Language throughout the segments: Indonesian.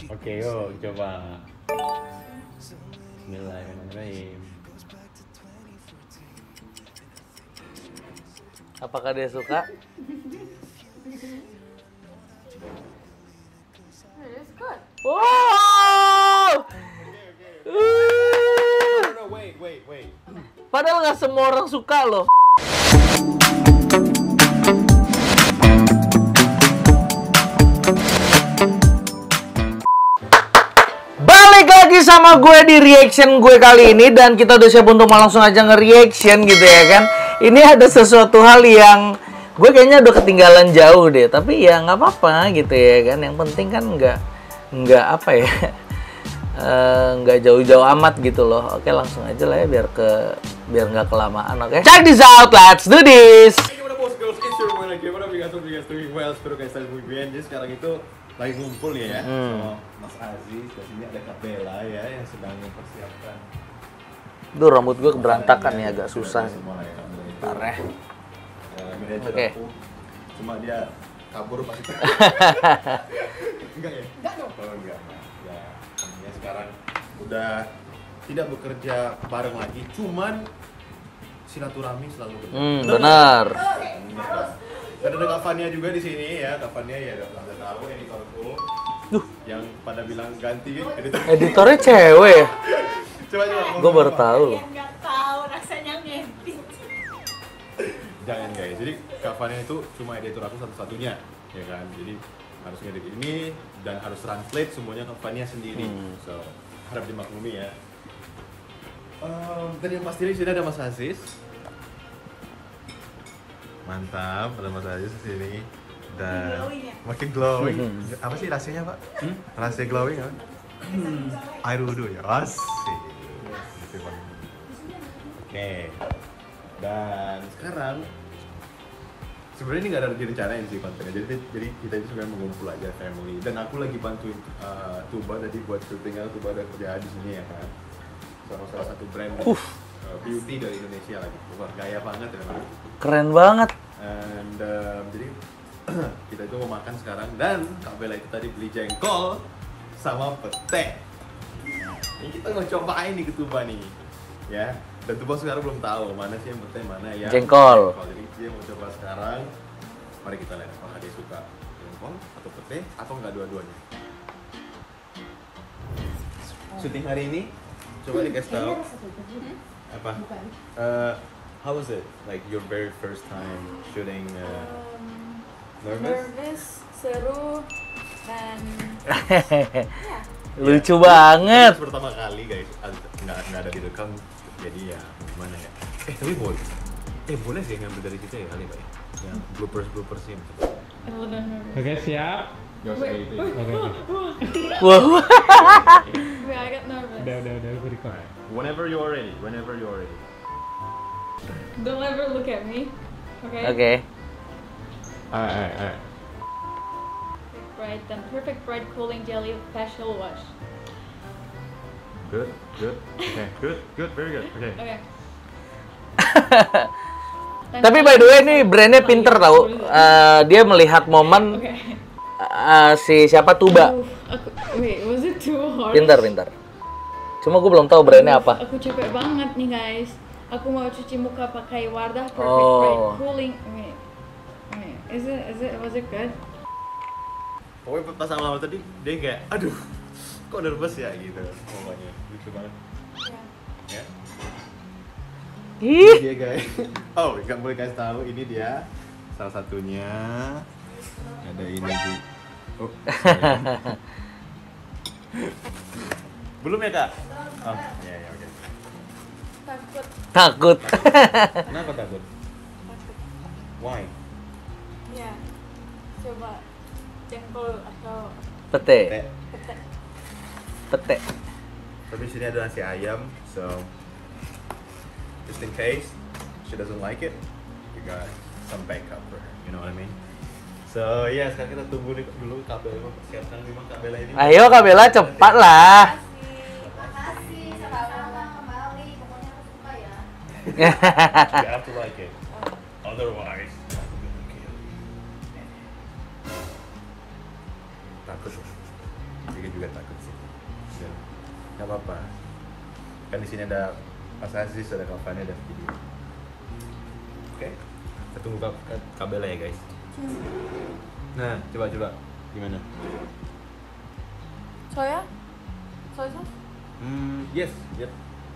Oke, yuk coba. Bismillahirrahmanirrahim. Apakah dia suka? It's good. Wow! No, wait. Padahal nggak semua orang suka loh. Balik lagi sama gue di reaction gue kali ini, dan kita udah siap untuk langsung aja nge-reaction gitu ya kan. Ini ada sesuatu hal yang gue kayaknya udah ketinggalan jauh deh, tapi ya nggak apa-apa gitu ya kan. Yang penting kan nggak apa ya, nggak jauh-jauh amat gitu loh. Oke, langsung aja lah ya biar nggak kelamaan. Oke, check this out, let's do this. Gimana bos, girls, it's your boy lagi. Gimana guys doing well? Seperti guys tadi jadi sekarang itu lagi ngumpul ya sama Mas Aziz. Di sini ada Kak Bella ya yang sedang mempersiapkan. Duh, rambut gue berantakan ya, agak susah. Parah. Oke. Cuma dia kabur pas itu. Enggak ya? Enggak dong. Oh, enggak. Ya, ya sekarang udah tidak bekerja bareng lagi, cuman silaturahmi selalu Benar. Dan ada Kak Fania juga di sini ya. Kak Fania ya udah tahu editorku. Yang pada bilang ganti editor. Editornya cewek ya? Coba. Gue baru tahu loh. Nggak tahu rasanya ngedit. Jangan guys. Jadi Kak Fania itu cuma editor aku satu-satunya, ya kan. Jadi harus ngedit ini dan harus translate semuanya Kak Fania sendiri. So, harap dimaklumi ya. Dan yang pasti di sini ada Mas Aziz. Mantap, ada Mas Aziz di sini. Dan makin glowing. Apa sih rahasianya, Pak? Rahasia glowing apa? Air wudhu ya. Asik. Gitu, Pak. Oke. Dan sekarang sebenarnya ini nggak ada direncanain sih kontennya. Jadi kita itu sebenarnya mengumpul aja family. Dan aku lagi bantuin Tuba tadi buat syutingnya. Tuba ada kerjaan di sini ya kan. Sama salah satu brand beauty dari Indonesia lagi. Wah, gaya banget ya memang. Keren banget. And jadi kita itu mau makan sekarang, dan Kak Bella itu tadi beli jengkol sama pete. Ini kita mau cobain nih ketuba nih, ya. Dan Tuba sekarang belum tahu mana sih yang pete, mana yang Jengkol. Jadi dia mau coba sekarang. Mari kita lihat apakah dia suka jengkol atau pete atau enggak dua-duanya. Syuting hari ini, coba dikasih tahu apa? How was it? Like your very first time shooting? Nervous, seru, dan Lucu banget. Ini pertama kali guys, nggak ada direkam, jadi ya gimana ya? Tapi boleh sih ngambil dari kita ya kali Pak ya? Yang bloopers ini. Oke, siap. Wait, Oke. Wow. wait, I got nervous. Udah, gue record. Whenever you're ready. Don't ever look at me, okay? Oke. Alright. Perfect bright cooling jelly facial wash. Good. Okay, good, very good. Okay. Okay. Tapi by the way ini brandnya pinter tau. Dia melihat momen Okay. si siapa Tuba. Wait, was it too hard? Pinter. Cuma gue belum tahu brandnya apa. Aku capek banget nih guys. Aku mau cuci muka pakai Wardah Perfect Oh. Bright Cooling. Wait. Was it good? Pokoknya pas awal tadi dia kayak, aduh, kok nervous ya gitu. Pokoknya lucu banget. Ya. Ih. Dia guys. Oh, nggak boleh kasih tahu ini dia. Salah satunya ada ini sih. Oh. Belum ya Kak? Oh, ya oke. Takut. Kenapa takut? Why? Ya. Coba jengkol atau Pete. pete. Tapi sini ada nasi ayam, so just in case she doesn't like it, we got some backup for her. You know what I mean? So yeah, sekarang kita tunggu dulu Kak Bella mempersiapkan memang Kak Bella ini. Ayo Kak Bella, cepat lah. Makasih, sama-sama kembali. Pokoknya aku suka ya. You have to like it. Otherwise, takut. Juga juga takut sih. Dan nggak apa-apa. Kan di sini ada Mas Aziz, ada Kak Fani, ada video. Oke, kita tunggu kabelnya ya guys. Nah, coba gimana? Soya? Soy sauce? Yes, yep.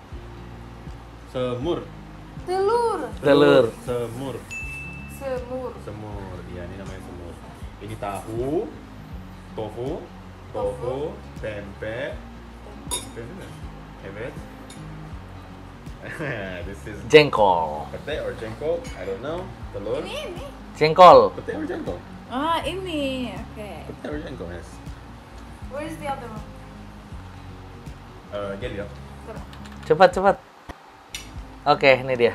Semur. Telur. Semur. Semur. Iya, ini namanya semur. Ini tahu, tofu, tempe, this is Jengkol. pete or jengkol, I don't know. Telur. Ini. Jengkol. Pete or jengkol? Ah, ini. Oke. Pete or jengkol, yes. Where is the other one? Get it up. Cepat. Oke, ini dia.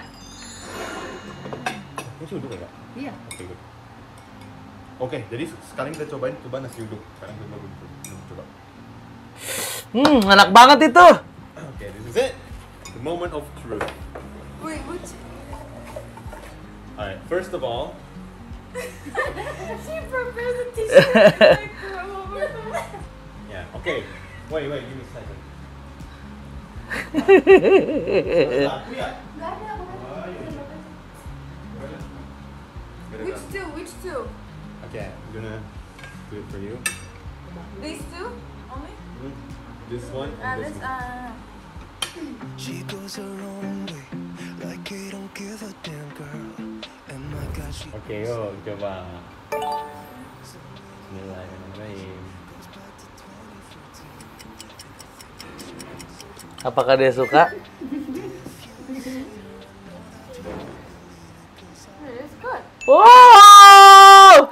Ini nasi uduk ya, Kak? Iya. Oke, good. Oke, jadi sekarang kita coba nasi uduk. Sekarang kita coba. Enak banget itu. Oke, this is it. The moment of truth. Wait, which? Alright, first of all, She prepares a t-shirt like yeah, okay. Wait, give me a second. Nggak ada, Which two? Okay, I'm gonna do it for you. These two only? This one and this one. She goes her own way, like he don't give a damn girl. And my God, she Oke, yuk coba. Bismillahirrahmanirrahim. Apakah dia suka? It's good. Wow!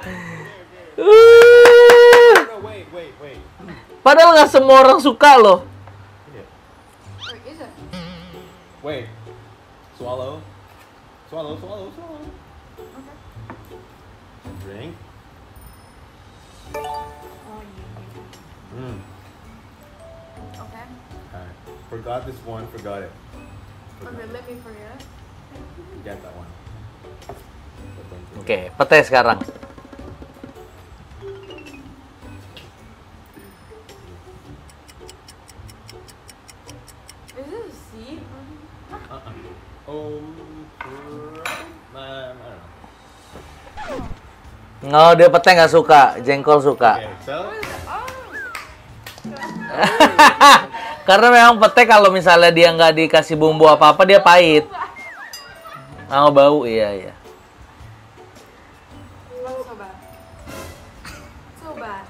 No, wait. Padahal nggak semua orang suka loh. Wait, is it? Wait. Swallow. Okay. Drink. Okay. Alright. Forgot this one, forgot it. Okay, let me forget. Get that one. Oke, pete sekarang. Is this a seed? I don't know. No, dia pete nggak suka, jengkol suka. Okay, so What is it? Oh! Karena memang pete kalau misalnya dia nggak dikasih bumbu apa-apa dia pahit. Mau bau, iya. So bad. So bad.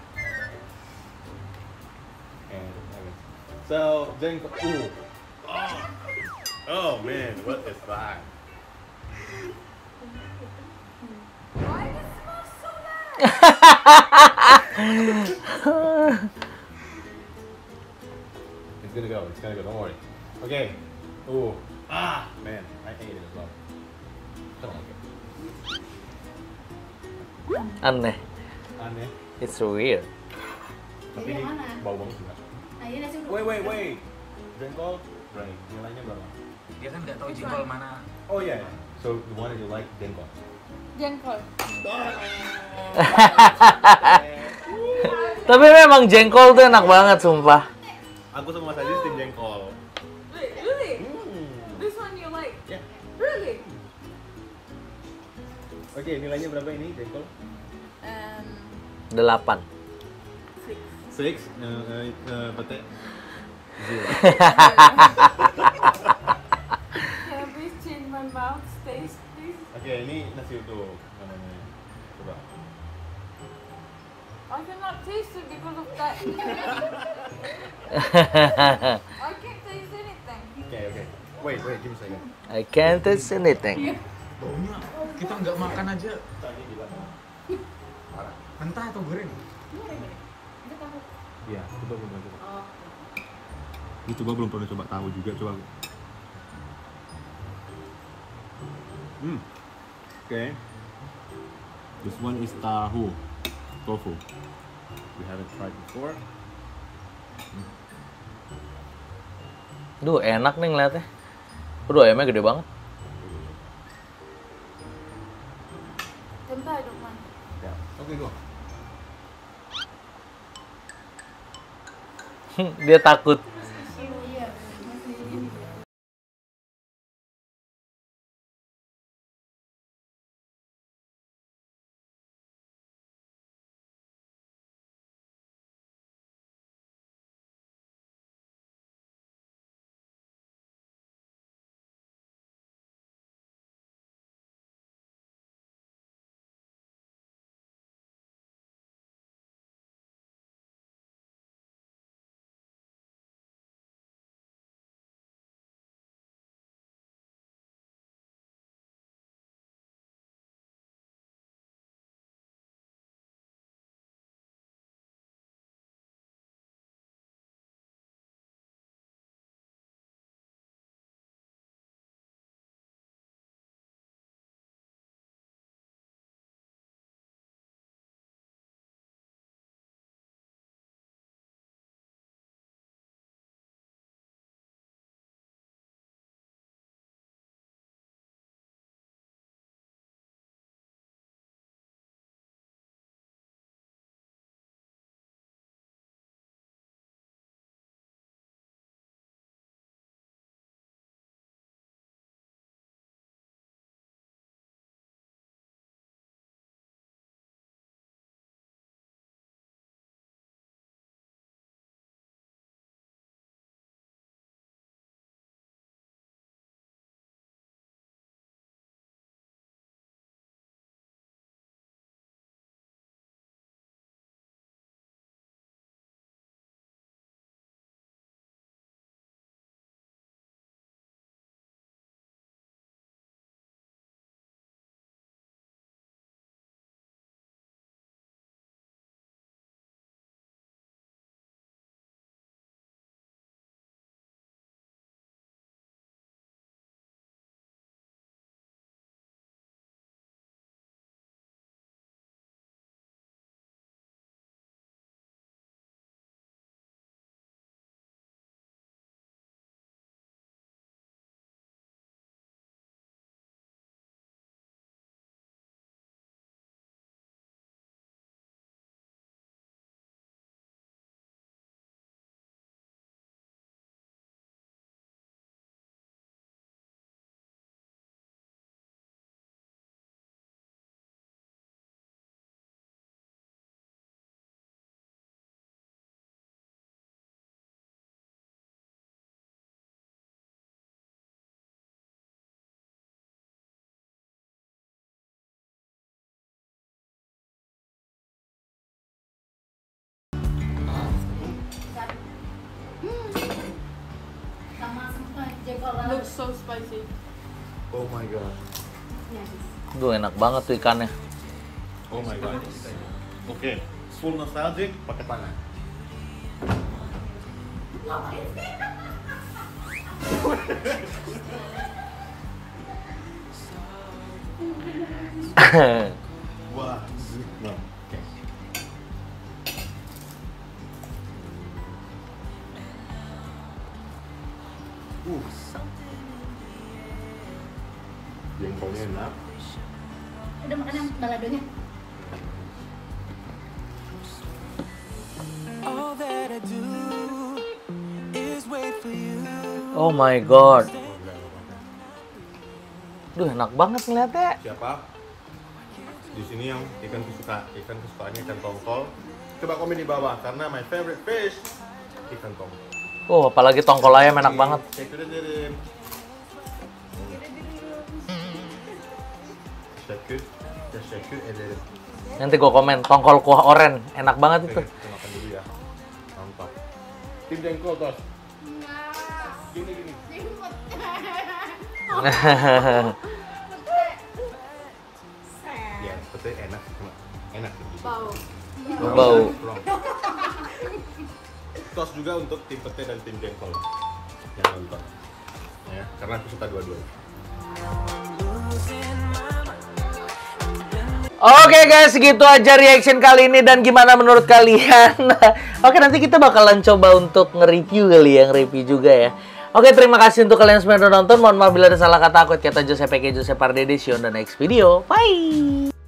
so then oh man, what is that? Why does it smell so bad? It's gonna go, don't worry. Okay. Man, I hate it as well. I don't like it. Aneh. Aneh. It's weird. Tapi Jadi ini yang mana? bau banget juga. Nah, ini nasi uduk. Wait. Jengkol, right. Nilainya berapa? Dia kan nggak tahu jengkol mana. Oh yeah. So the one that you like, jengkol. Jengkol. Tapi memang jengkol tuh enak banget, sumpah. Aku sama Mas Aziz tim jengkol. Wait, really? This one you like? Yeah. Really? Oke, nilainya berapa ini jengkol? 8. 6. Pete. 0. Can I please change my mouth taste, please? Oke, ini nasi uduk namanya. Coba. I cannot taste it because of that. I can't taste anything. Oke. Wait, give me a second. I can't taste anything. Baunya kita nggak makan aja. Tadi bilang parah. Mentah atau goreng? Iya, coba belum pernah coba. Ini coba belum pernah coba tahu juga, coba. Okay. This one is tofu. We haven't tried before. Duh, enak nih ngeliatnya. Aduh, ayamnya gede banget. Tempeh, I don't mind. Yeah. Okay, go. Dia takut. Looks so spicy. Oh my god. Duh, enak banget tuh ikannya. Oh my god. Oke, full nostalgic pakai tangan. Wah, no. Oke. Jengkolnya enak. Udah makan yang baladonya? All that I do is wait for you. Oh my god. Duh, enak banget ngeliatnya. Siapa? Di sini yang ikan kesukaannya ikan tongkol. Coba komen di bawah karena my favorite fish ikan tongkol. Oh, apalagi tongkol ayam enak banget. Shake it in. Shake it in. Nanti gue komen tongkol kuah oren, enak banget itu. Kita makan dulu ya. Mantap. Tim jengkol tos. Gini. Ya, pete enak sih, cuma enak sih. Bau. Bau. Tos juga untuk tim pete dan tim jengkol yang nonton. Ya, karena aku suka dua-duanya. Oke guys, segitu aja reaction kali ini dan gimana menurut kalian? Oke, nanti kita bakalan coba untuk nge-review kali ya, nge-review juga ya. Oke, terima kasih untuk kalian semua yang udah nonton. Mohon maaf bila ada salah kata. Aku kata Joseph Eke, Joseph Pardede. See you on the next video. Bye!